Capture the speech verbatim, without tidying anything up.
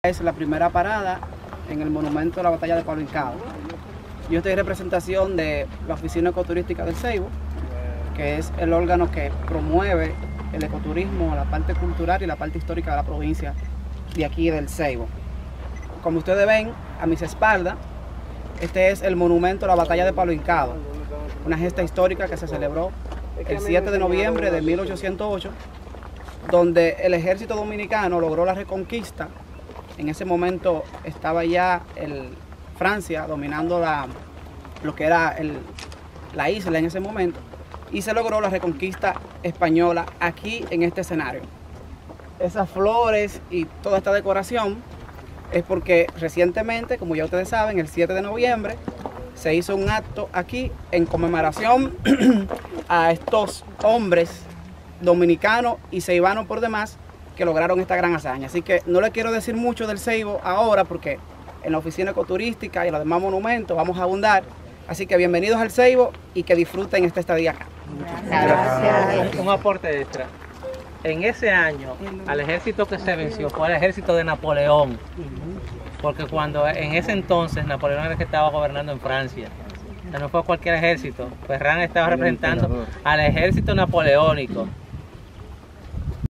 Es la primera parada en el monumento a la batalla de Palo Hincado. Yo estoy en representación de la Oficina Ecoturística del Ceibo, que es el órgano que promueve el ecoturismo, la parte cultural y la parte histórica de la provincia de aquí del Ceibo. Como ustedes ven a mis espaldas, este es el monumento a la batalla de Palo Hincado, una gesta histórica que se celebró el siete de noviembre de mil ochocientos ocho, donde el ejército dominicano logró la reconquista. En ese momento estaba ya el, Francia dominando la, lo que era el, la isla en ese momento, y se logró la reconquista española aquí en este escenario. Esas flores y toda esta decoración es porque recientemente, como ya ustedes saben, el siete de noviembre se hizo un acto aquí en conmemoración a estos hombres dominicanos y ceibanos por demás que lograron esta gran hazaña. Así que no les quiero decir mucho del Ceibo ahora porque en la oficina ecoturística y en los demás monumentos vamos a abundar. Así que bienvenidos al Ceibo y que disfruten esta estadía acá. Gracias. Un aporte extra. En ese año, al ejército que se venció fue el ejército de Napoleón. Porque cuando en ese entonces Napoleón era el que estaba gobernando en Francia. O sea, no fue cualquier ejército. Ferran estaba representando al ejército napoleónico.